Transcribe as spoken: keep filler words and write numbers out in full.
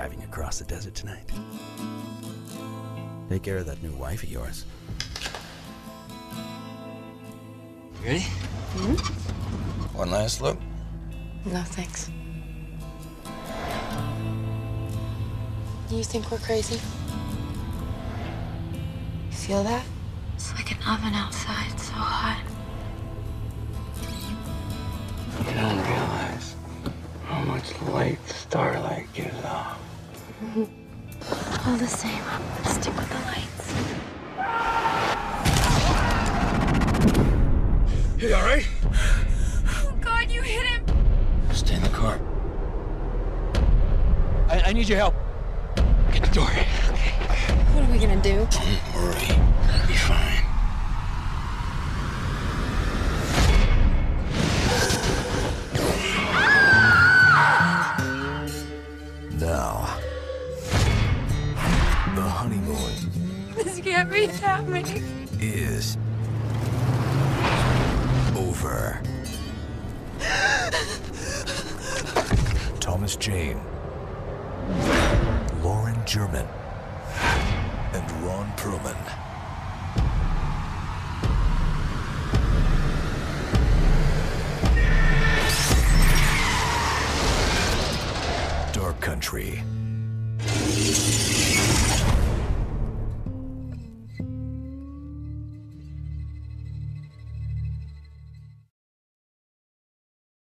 driving across the desert tonight. Take care of that new wife of yours. You ready? Mm-hmm. One last look? No, thanks. Do you think we're crazy? You feel that? It's like an oven outside, so hot. You don't realize how much light starlight gives off. All the same, stick with the lights. You all right? Oh, God, you hit him! Stay in the car. I, I need your help. Get the door. Okay. What are we gonna do? Don't worry. It'll be fine. Now, the honeymoon This can't be happening. is over. Thomas Jane, Lauren German, and Ron Perlman. Dark Country.